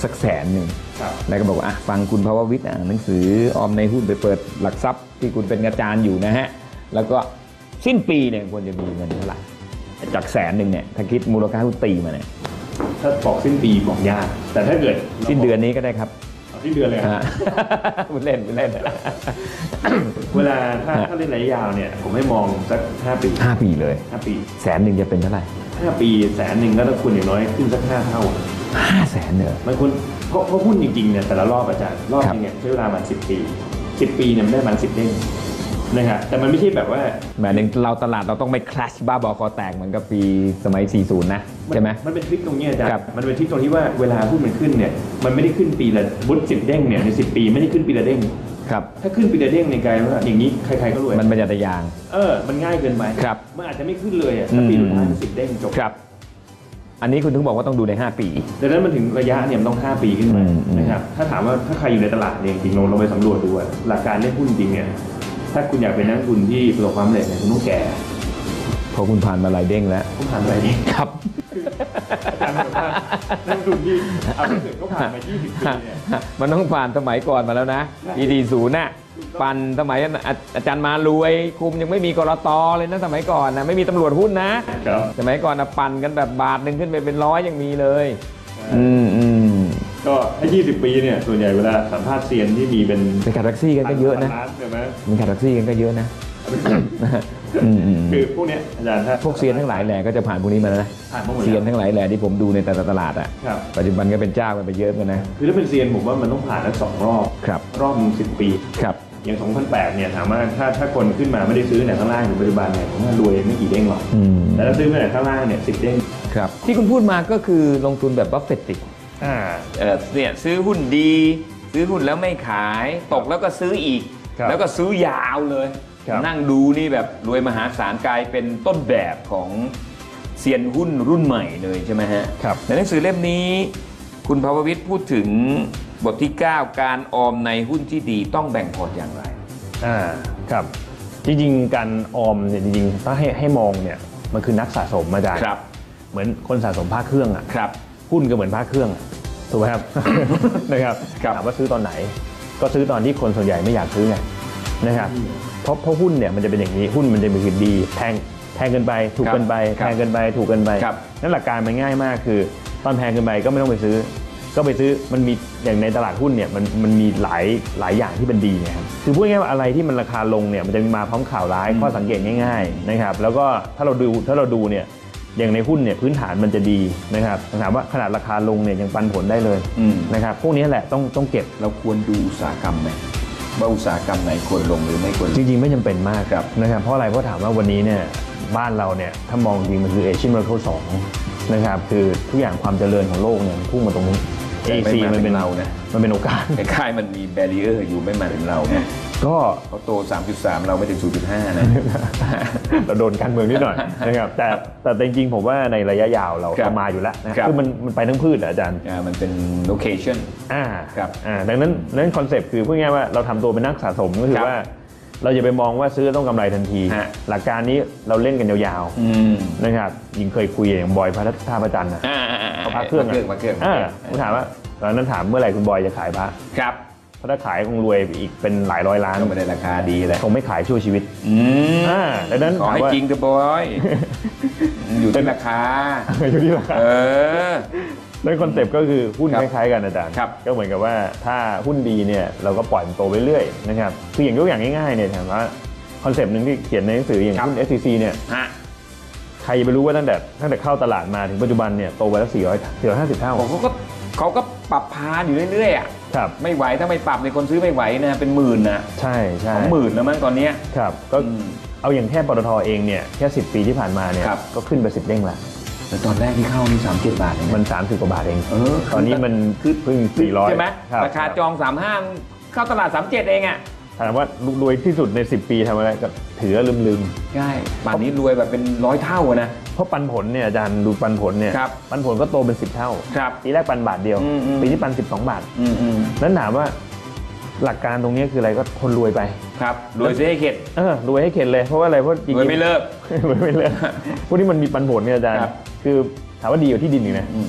A: สักแสนหนึ่ง
B: ครับ
A: แล้วก็บอกว่าอ่ะฟังคุณภาววิทย์อ่านหนังสือออมในหุ้นไปเปิดหลักทรัพย์ที่คุณเป็นอาจารย์อยู่นะฮะแล้วก็สิ้นปีเนี่ยควรจะมีเงินเท่าไหร่จากแสนหนึ่งเนี่ยถ้าคิดมูลค่าหุ้นตีมาเนี่ย
B: ถ้าบอกสิ้นปีบอกยากแต่ถ้าเกิด
A: สิ้นเดือนนี้ก็ได้ครับ
B: เอาสิ้นเดือนเลยครับ
A: ฮะ พูดเล่นพูดเล่น
B: เวลาถ้าถ้าเล่นระยะยาวเนี่ยผมให้มองสักห้าปี
A: ห้าปีเลย
B: ห้าปี
A: แสนหนึ่งจะเป็นเท่าไหร่
B: ห้าปีแสนหนึ่งก็ต้องคุณอย่างน้อยขึ้นสักห้าเท่า
A: ห้าแสนเนี่ย
B: มันคุณเพราะเพราะหุ้นจริงๆเนี่ยแต่ละรอบอาจารย์รอบ
A: ครับ
B: นึงเนี่ยใช้เวลามันสิบปีสิบปีเนี่ยมันได้มันสิบเด้งนะครับแต่มันไม่ใช่แบบว่า
A: หมายถึงเราตลาดเราต้องไม่คลาชบ้าบอคอแตกเหมือนกับปีสมัย สี่สิบ นะใช่ไหม
B: มันเป็นทริคตรงนี้อาจาร
A: ครั
B: ย์
A: บ
B: มันเป็นทริคตรงที่ว่าเวลาหุ้นมันขึ้นเนี่ยมันไม่ได้ขึ้นปีละบุตสิบเด้งเนี่ยในสิบปีไม่ได้ขึ้นปีละเด้ง
A: ครับ
B: ถ้าขึ้นปีละเด้งในกลายว่าอย่างนี้ใครๆก็รวย
A: มันเป็นจัตยาง
B: เออมันง่ายเกินไป
A: ครับ
B: มันอาจจะไม่ขึ้นเลยอ่ะถ้าปีสุดท้ายมันสิบเด้งจบ
A: ครับ อันนี้คุณถึงบอกว่าต้องดูในห้าปี
B: ดังนั้นมันถึงระยะเนี่ยมันต้องห้าปีขึ้นไป
A: อืม
B: นะครับถ้าถามว่าถ้าใครอยู่ในตลาดเนี่ยจริงๆลองลองไปสำรวจดูว่าหลักการเล่นหุ้นจริงเนี่ยถ้าคุณอยากเป็นนักลงทุนที่ประสบความสำเร็จเนี่ยคุณต้องแก่
A: เพราะคุณผ่านมาหลายเด้งแล้ว
B: ผมผ่านอะไรนี่
A: ครับ
B: อาจารย์บอกว่านักลงทุนที่เอาถ้าเกิดเขาผ่านมายี่สิบปีเนี่ย
A: มันต้องผ่านสมัยก่อนมาแล้วนะ ปีดีศูนย์น่ะปันสมัยอาอาจารย์มารวยคุมยังไม่มีกรตเลยนะสมัยก่อนนะไม่มีตำรวจหุ้นนะ
B: ครับ
A: สมัยก่อนนะปั่นกันแบบบาทหนึ่งขึ้นไปเป็นร้อยยังมีเลย อืมอืม
B: ก็ถ้ายี่สิบปีเนี่ยส่วนใหญ่เวลาสัมภาษณ์เซียนที่มีเป็น
A: ไปขับแท็กซี่กันก็เยอะนะ
B: พัล้านใช่ไหม
A: มันขับแท็กซี่กันก็เยอะนะอืมอืม
B: คือพวกเนี้ยอาจารย์ถ้า
A: พวกเซียนทั้งหลายแหล่ก็จะผ่านพวกนี้มาแล้วนะ
B: ผ่านมาหมด
A: เซียน
B: แล้ว
A: ทั้งหลายแหล่ที่ผมดูในแต่ละตลาดอ่ะ
B: ครับ
A: ปัจจุบันก็เป็นเจ้ากันไปเยอะกันนะ
B: คือถ้าเป็นเซียนผมว่ามันต้องผ่านทั้งสองรอบ
A: ครับ
B: รอบหนึ่งสิบปี
A: ครับ
B: อย่างสองพันแปดเนี่ยถามว่าถ้าถ้าคนขึ้นมาไม่ได้ซื้อเนี่ยข้างล่างถึงปัจจุบันเนี่ยผมว่ารวยไม่กี่เด้งหรอก
A: อืม
B: แต่ถ้าซื้อมาเนี่ยข้างล่างเนี่ยสิบเด้ง
A: ครับที่คุณพูดมาก็คือลงทุนแบบบัฟเฟตติก
B: อ่า
A: เออเนี่ยซื้อหุ้นดี ซื้อหุ้นแล้วไม่ขายตกแล้วก็ซื้ออีก
B: ครับ
A: แล้วก็ซื้อยาวเลย
B: ครับ
A: นั่งดูนี่แบบรวยมหาศาลกลายเป็นต้นแบบของเซียนหุ้นรุ่นใหม่เลยใช่ไหมฮะ
B: ครับ
A: ในหนังสือเล่มนี้ คุณภาววิทย์พูดถึงบทที่ เก้า การออมในหุ้นที่ดีต้องแบ่งพอร์ตอย่างไร
B: อ่าครับจริงๆการออมเนี่ยจริงๆถ้าให้ให้มองเนี่ยมันคือนักสะสมอาจารย์
A: ครับ
B: เหมือนคนสะสมผ้าเครื่องอ่ะ
A: ครับ
B: หุ้นก็เหมือนผ้าเครื่องอะถูกไหมครับ นะครับ
A: ครับ
B: ถามว่าซื้อตอนไหน ก็ซื้อตอนที่คนส่วนใหญ่ไม่อยากซื้อไงนะครับเพราะเพราะหุ้นเนี่ยมันจะเป็นอย่างนี้หุ้นมันจะมีคือดีแพงแพงเกินไปถูกเกินไป
A: ครับ
B: แพงเกินไปถูกเกินไป
A: ครับ
B: นั่นหลักการมันง่ายมากคือตอนแพงเกินไปก็ไม่ต้องไปซื้อ ก็ไปซื้อมันมีอย่างในตลาดหุ้นเนี่ยมันมันมีหลายหลายอย่างที่เป็นดีนะครับคือพูดง่ายๆว่าอะไรที่มันราคาลงเนี่ยมันจะมีมาพร้อมข่าวร้ายข้อสังเกตง่ายๆนะครับแล้วก็ถ้าเราดูถ้าเราดูเนี่ยอย่างในหุ้นเนี่ยพื้นฐานมันจะดีนะครับถามว่าขนาดราคาลงเนี่ยยังปันผลได้เลย
A: อืม
B: นะครับพวกนี้แหละต้องต้องเก็บ
A: เราควรดูอุตสาหกรรมไหมว่าอุตสาหกรรมไหนควรลงหรือไม่ควรล
B: จ
A: ง
B: ริงๆไม่จำเป็นมาก
A: ครับ
B: นะครับเพราะอะไรเพราะถามว่าวันนี้เนี่ยบ้านเราเนี่ยถ้ามองจริงมันคือเอเชียนมาร์เคิลสองนะครับคือทุกอย่างความเจริญของโลกเนี่ยมันพุ่งมาตรงนี้ เอ ซี มันเป็น
A: เรานะ
B: มันเป็นโอกาส
A: คล้ายๆมันมีแบรีเออร์อยู่ไม่มาถึงเราเนี่ย
B: ก็
A: เขาโต สามจุดสาม เราไม่ถึง ศูนย์จุดห้า นะ
B: เราโดนการเมืองนิดหน่อย นะครับแต่แต่จริงๆผมว่าในระยะยาวเรา
A: ครับ
B: เรามาอยู่แล้วนะครับ คือมันมันไปทั้งพืชอะอาจารย์
A: อ่ามันเป็นโลเคชั่น
B: อ่า
A: ครับ
B: อ่าดังนั้นดังนั้นคอนเซปต์คือพูดง่ายๆว่าเราทำตัวเป็นนักสะสมก็คื
A: ครั
B: อบ ว่า เราอย่าไปมองว่าซื้อต้องกำไรทันที
A: ฮะ
B: หลักการนี้เราเล่นกันยาว
A: อืม
B: ๆนะครับยิงเคยคุยอย่างบอยพัทท่าพระจันทร์นะ
A: อ่าอ่าอ่า
B: เขาพักเครื่อง
A: มาเครื่องมาเครื่อง
B: อ่าผมถามว่าตอนนั้นถามเมื่อไหร่คุณบอยจะขายพระ
A: ครับ
B: เพราะถ้าขายคงรวยไปอีกเป็นหลายร้อยล้าน
A: ก็ไม่ได้ราคาดีแหละ
B: คงไม่ขายชั่วชีวิต
A: อืม
B: อ่าดังนั้น
A: ขอให้
B: ถามว่า
A: จริงเถอะบอย อยู่ที่ราคา
B: อยู่ที่ราคา
A: เออ
B: โดยคอนเซปต์ก็คือหุ้น
A: ครับ
B: คล้ายๆกันอาจารย์
A: ครับ
B: ก็เหมือนกับว่าถ้าหุ้นดีเนี่ยเราก็ปล่อยมันโตไปเรื่อยนะครับคืออย่างยกอย่างง่ายๆเนี่ยถามว่าคอนเซปต์หนึ่งที่เขียนในหนังสืออย่างหุ้น เอส ซี ซี เนี่ย
A: ฮะ
B: ใครจะไปรู้ว่าตั้งแต่ตั้งแต่เข้าตลาดมาถึงปัจจุบันเนี่ยโตไปแล้วสี่ร้อย สี่ร้อยห้าสิบเท่า
A: ผมเขาก็เขาก็ปรับพาอยู่เรื่อยๆอ่ะ
B: ครับ
A: ไม่ไหวถ้าไม่ปรับในยคนซื้อไม่ไหวนะเป็นหมื่นนะ
B: ใช่ใช่
A: สองหมื่นแล้วมั้งตอนเนี้ย
B: ครับก็
A: อืม
B: เอาอย่างแค่ปตทเองเนี่ยแค่สิบปีที่ผ่านมาเนี่ย
A: ครับ
B: ก็ขึ้นไปสิบเด้งละ
A: แต่ตอนแรกที่เข้านี่สามเจ็ดบาทเองนะ
B: มันสามสิบกว่าบาทเอง
A: เออ
B: ตอนนี้มัน
A: คือ
B: เพิ่งสี่ร้อย
A: ใช่ไหม
B: ครับ
A: ราคาจองสามห้าเข้าตลาดสามเจ็ดเองอ่ะ
B: ถามว่ารวยที่สุดในสิบปีทำอะไรก็ถือว่าลืม
A: ใช่ป่านนี้รวยแบบเป็นร้อยเท่าอะนะ
B: ๆเพราะปันผลเนี่ยอาจารย์ดูปันผลเนี่ย
A: ครับ
B: ปันผลก็โตเป็นสิบเท่า
A: ครับ
B: ปีแรกปันบาทเดียว
A: อืมอืม
B: ปีนี้ปันสิบสองบาท
A: อืมอืม
B: นั้นถามว่าหลักการตรงนี้คืออะไรก็คนรวยไป
A: ครับรวยเสียให้เข็ด
B: เออรวยให้เข็ดเลยเพราะว่าอะไรเพราะจริง
A: รวย
B: ๆ
A: ไม่เลิก
B: รวยไม่เลิกพวกนี้มันมีปันผลเนี่ยอาจารย์
A: ครับ
B: คือถามว่าดีกว่าที่ดินอีกนะ
A: อืม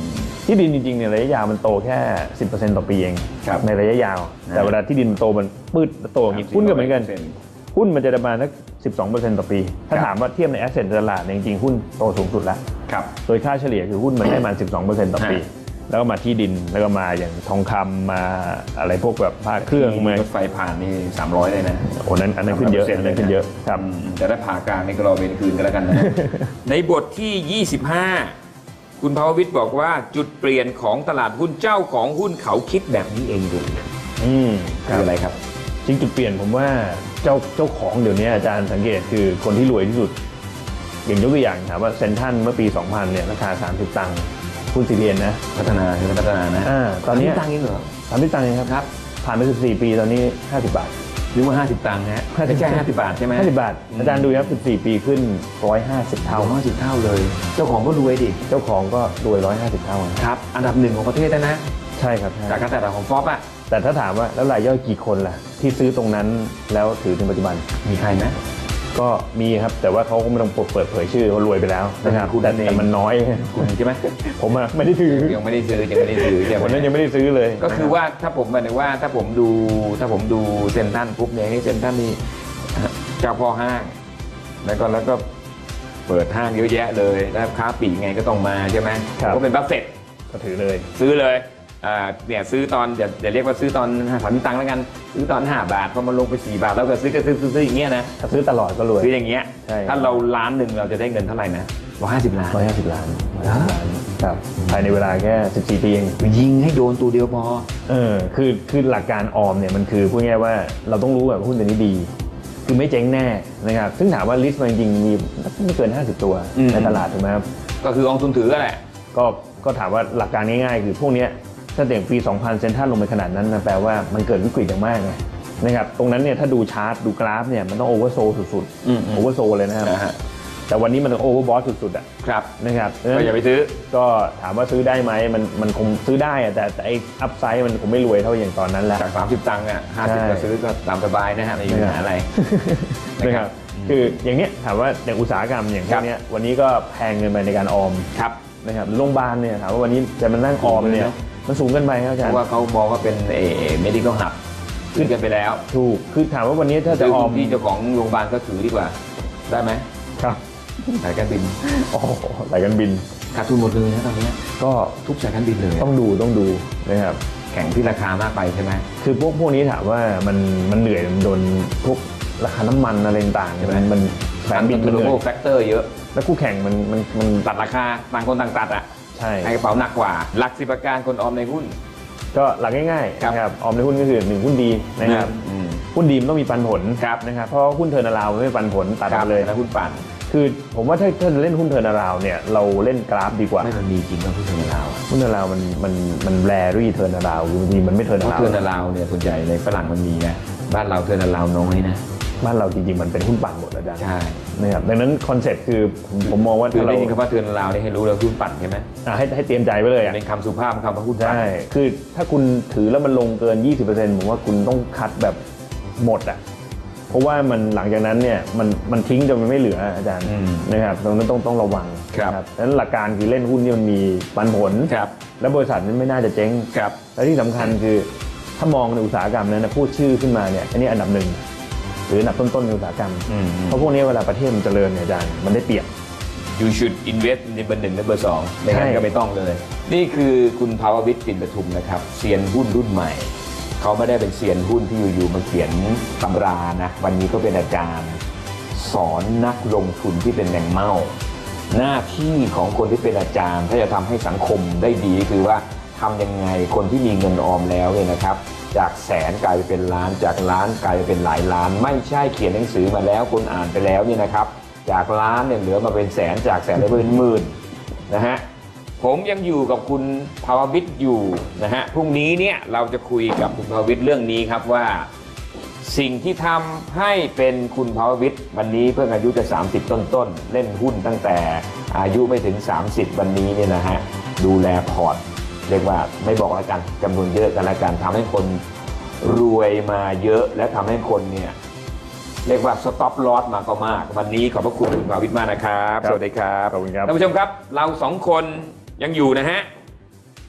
C: ที่ดินจริงๆเนี่ยระยะยาวมันโตแค่ สิบเปอร์เซ็นต์ ต่อปีเองในระยะยาวแต่เวลาที่ดินมันโตมันปืดโตอย่างนี้หุ้นก็เหมือนกันหุ้นมันจะประมาณสัก สิบสองเปอร์เซ็นต์ ต่อปีถ้าถามว่าเทียบในแอสเซทตลาดจริงๆหุ้นโตสูงสุดแล้วโดยค่าเฉลี่ยคือหุ้นมันได้ประมาณ สิบสองเปอร์เซ็นต์ ต่อปีแล้วก็มาที่ดินแล้วก็มาอย่างทองคำมาอะไรพวกแบบผ้าเครื่องมาร
A: ถไฟผ่านนี่สามร้อยเลยนะ
C: โอ้นั้นอันนั้นขึ้นเยอะอันนั้นขึ้นเยอะครับ
A: แต่ถ้าผ่ากลางนี่ก็รอเวนคืนกันแล้วกันนะในบทที่ยี่สิบห้าคุณภาววิทย์บอกว่าจุดเปลี่ยนของตลาดหุ้นเจ้าของหุ้นเขาคิดแบบนี้เองดู
C: อืม
A: คืออะไรครับ
C: จริงจุดเปลี่ยนผมว่าเจ้าเจ้าของเดี๋ยวนี้อาจารย์สังเกตคือคนที่รวยที่สุดอย่างยกตัวอย่างถามว่าเซ็นทรัลเมื่อปีสองพันเนี่ยราคาสามสิบตังค์หุ้น ซี พี เอ็น นะ
A: พัฒนาคือพัฒนานะ
C: อ่าตอนนี้
A: ตังค์เองเหรอ
C: สามสิบตังค์เองครับ
A: ครับ
C: ผ่านไปสิบสี่ปีตอนนี้ห้าสิบบาท
A: หรือว่าห้าสิบตังค์ฮะแค่ห้าสิบบาทใช่ไหม
C: ห้าสิบบาทอาจารย์ดูครับสิบสี่ปีขึ้นหนึ่งร้อยห้าสิบเท่า
A: ห้าสิบเท่าเลยเจ้าของก็รวยดิ
C: เจ้าของก็รวยหนึ่งร้อยห้าสิบเท่า
A: ครับอันดับหนึ่งของประเทศนะ
C: ใช่ครับ
A: จากการตลาดของฟอปอ่ะ
C: แต่ถ้าถามว่าแล้วรายย่อยกี่คนล่ะที่ซื้อตรงนั้นแล้วถือถึงปัจจุบัน
A: มีใครไหม
C: ก็มีครับแต่ว่าเขาก็ไม่ต้องเปิดเผยชื่อเขารวยไปแล้วนะครับแต่มันน้อย
A: คุณใช่ไหม
C: ผมไม่ได้ถือ
A: ยังไม่ได้ซื้อยังไม่ได้ซื้อ
C: คนนั้นยังไม่ได้ซื้อเลย
A: ก็คือว่าถ้าผมหมายถึงว่าถ้าผมดูถ้าผมดูเซ็นทรัลปุ๊บเนี่ยเซ็นทรัลนี่เจ้าพ่อห้างแล้วก็แล้วก็เปิดห้างเยอะแยะเลยแล้วค้าปลีกไงก็ต้องมาใช่ไหมก็เป็นบัฟเฟตต์
C: ก็ถือเลย
A: ซื้อเลยอ่าเนี่ยซื้อตอนอย่าอย่าเรียกว่าซื้อตอนสามตังค์แล้วกันซื้อตอนห้าบาทพอมาลงไปสี่บาทแล้วก็ซื้อก็ซื้อซื้ออย่างเงี้ยนะ
C: ถ้าซื้อตลอดก็รวย
A: ซื้ออย่างเงี้ยถ้าเราล้านหนึ่งเราจะได้เงินเท่าไหร่นะร้อยห้าสิบล้าน
C: ร้อยห้าสิบล้านครับภายในเวลาแค่สิบสี่ปีเอง
A: ยิงให้โดนตัวเดียวพอ
C: เออคือคือหลักการออมเนี่ยมันคือพูดง่ายว่าเราต้องรู้แบบหุ้นตัวนี้ดีคือไม่เจ๊งแน่นะครับซึ่งถามว่าลิสต์มันจริงมีไม่เกินห้าสิบตัวในตลาดถูกไหมครับ
A: ก็คือกองทุนถือแหละ
C: ก็ก็ถามว่าหลักการง่ายๆคือพวกนี้ถ้าเด่งปีสองพันเซ็นทรัลลงไปขนาดนั้นนะแปลว่ามันเกิดวิกฤตอย่างมากไงนะครับตรงนั้นเนี่ยถ้าดูชาร์ตดูกราฟเนี่ยมันต้องโอเวอร์โซสุดๆโอเวอร์โซเลยนะครับแต่วันนี้มันโอเวอร์บอสสุดๆอ่ะ
A: ครับ
C: นะครับ
A: ก็อย่าไปซื้อ
C: ก็ถามว่าซื้อได้ไหมมันมันคงซื้อได้อะแต่แต่ไอ้อัพไซด์มันคงไม่รวยเท่าอย่างตอนนั้นแล้ว
A: จากสามสิบตังค์อ่ะห้าสิบก็ซื้อก็ตามสบายนะฮะไม่มีปัญหาอะไร
C: นะครับคืออย่างเนี้ยถามว่าอย่างอุตสาหกรรมอย่างพวกนี้วันนี้ก็แพงเงินไปในการออม
A: ครับ
C: นะครับโรงพยาบาลเนี่ยถามว่าวันนี้จะมานั่งออมเนี่ยมันสูงเกินไปครับอาจารย์
A: เพราะว่าเขามองว่าเป็นเอ่อ medical hub ขึ้นกันไปแล้ว
C: ถูกคือถามว่าวันนี้ถ้าจะออม
A: ที่เจ้าของโรงพยาบาลก็ถือดีกว่าได้ไหม
C: ครับ
A: สายการบิน
C: อ๋อสายการบิน
A: ขาดทุนหมดเลยนะตอนนี้
C: ก็
A: ทุกสายการบินเลย
C: ต้องดูต้องดูนะครับ
A: แข่งที่ราคามากไปใช่ไหม
C: คือพวกพวกนี้ถามว่ามันมันเหนื่อยโดนพวกราคาน้ำมันอะไรต่างๆมันมัน
A: สายการบินมันเหนื่อยแฟกเตอร์เยอะ
C: แล้วคู่แข่งมันมันมัน
A: ตัดราคาต่างคนต่างตัดอ่ะ
C: ใช่
A: ให้กระเป๋าหนักกว่าหลักสิบประการคนออมในหุ้น
C: ก็หลักง่ายๆนะครับออมในหุ้นก็คือหนึ่งหุ้นดีนะครับหุ้นดีมันต้องมีปันผลนะครับเพราะหุ้นเทอร์นาราวไม่ปันผลตัดเลย
A: นะหุ้นปั่น
C: คือผมว่าถ้าถ้าเล่นหุ้นเทอร์นาราว์เนี่ยเราเล่นกราฟดีกว่า
A: ไม่มันมีจริงนะหุ้นเทอร์นาราว์
C: หุ้นเทอร์นาราว์มันมันมันแรรี่เทอร์นาราว์บางทีมันไม่เทอร์นาราว์
A: เทอร์นาราว์เนี่ยส่วนใหญ่ในฝรั่งมันมีนะบ้านเราเทอร์นาราว์น้อยนะ
C: บ้านเราจริงๆมันเป็นหุ้นปั่นหมดอาจารย์
A: ใช่
C: นะครับดังนั้นคอนเซ็ปต์คือผมมองว่า
A: ถ้าเราได้ยินคำว่าเทอร์นาราว์นี่ให้รู้แล้วหุ้นปั่นใช่ไหม
C: ให้ให้เตรียมใจไว้เลย
A: เป็นคำสุภาพคำว่าหุ้น
C: ปั่นใช่คือถ้าคุณถือแล้วมันลงเกิน ยี่สิบเปอร์เซ็นต์ ผมว่าคุณต้องคัดแบบหมดอ่ะเพราะว่ามันหลังจากนั้นเนี่ยมันมันทิ้งจนมันไม่เหลืออาจารย์นะครับตรงนั้นต้องต้องระวัง
A: ครับ
C: ดังนั้นหลักการคือเล่นหุ้นที่มันมีปันผลและบริษัทนั้นไม่น่าจะเจ๊งและที่สำคัญคือถ้ามองในอุตสาหกรรมนั้นนะพูดชื่อขึ้นมาเนี่ยอันนี้อันดับหนึ่งหรืออันดับต้นๆในอุตสาหกรรมเพราะพวกนี้เวลาประเทศมันเจริญเนี่ยอาจารย์มันได้เปรียบ
A: you should invest ในเบอร์หนึ่งและเบอร์สองไม่งั้นก็ไม่ต้องเลยนี่คือคุณภาววิทย์ ปิ่นประทุมนะครับเซียนหุ้นรุ่นใหม่เขาไม่ได้เป็นเซียนหุ้นที่อยู่ๆมาเขียนตำรานะวันนี้ก็เป็นอาจารย์สอนนักลงทุนที่เป็นแมงเม่าหน้าที่ของคนที่เป็นอาจารย์ถ้าจะทำให้สังคมได้ดีคือว่าทำยังไงคนที่มีเงินออมแล้วเนี่ยนะครับจากแสนกลายเป็นล้านจากล้านกลายเป็นหลายล้านไม่ใช่เขียนหนังสือมาแล้วคนอ่านไปแล้วเนี่ยนะครับจากล้านเนี่ยเหลือมาเป็นแสนจากแสนเหลือเป็นหมื่นนะฮะผมยังอยู่กับคุณภาววิทย์อยู่นะฮะพรุ่งนี้เนี่ยเราจะคุยกับคุณภาววิทย์เรื่องนี้ครับว่าสิ่งที่ทำให้เป็นคุณภาววิทย์วันนี้เพิ่งอายุจะสามสิบต้นๆเล่นหุ้นตั้งแต่อายุไม่ถึงสามสิบวันนี้เนี่ยนะฮะดูแลพอร์ตเรียกว่าไม่บอกแล้วกันจำนวนเยอะกันแล้วกันทำให้คนรวยมาเยอะและทำให้คนเนี่ยเรียกว่าสต็อปลอสมาก็มากวันนี้ขอบพระคุณคุณภาววิทย์มากนะครับสวัสดีครับ
C: ขอบคุณครับ
A: ท่านผู้ชมครับเราสองคนยังอยู่นะฮะ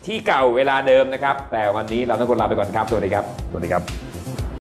A: ที่เก่าเวลาเดิมนะครับแต่วันนี้เราต้องคนลาไปก่อนครับสวัสดีครับ
C: สวัสดีครับ